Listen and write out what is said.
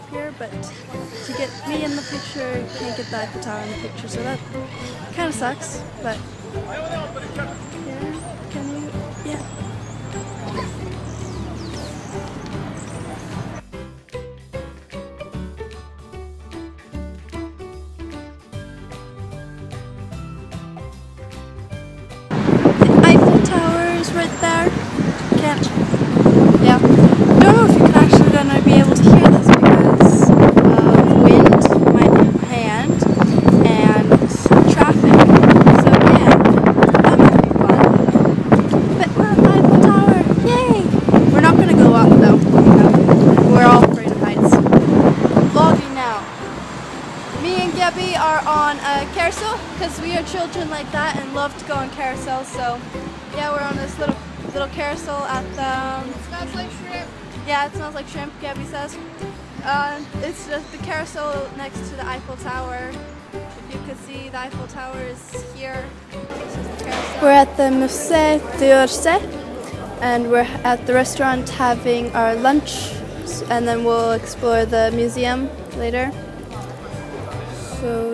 up here, but to get me in the picture, you can't get the Eiffel Tower in the picture, so that kind of sucks, but yeah, can you, yeah. The Eiffel Tower is right there. Can't, yeah. Don't know if you can actually gonna be able to hear this because of wind, my hand, and traffic. So yeah, that might be fun. But we're at the Eiffel Tower, yay! We're not gonna go up though. No. We're all afraid of heights. Vlogging now. Me and Gabby are on a carousel because we are children like that and love to go on carousels. So yeah, we're on this little carousel at the. It smells like shrimp. Yeah, it smells like shrimp, Gabby says. It's just the carousel next to the Eiffel Tower. If you could see, the Eiffel Tower is here. This is the carousel. We're at the Musée d'Orsay, and we're at the restaurant having our lunch, and then we'll explore the museum later. So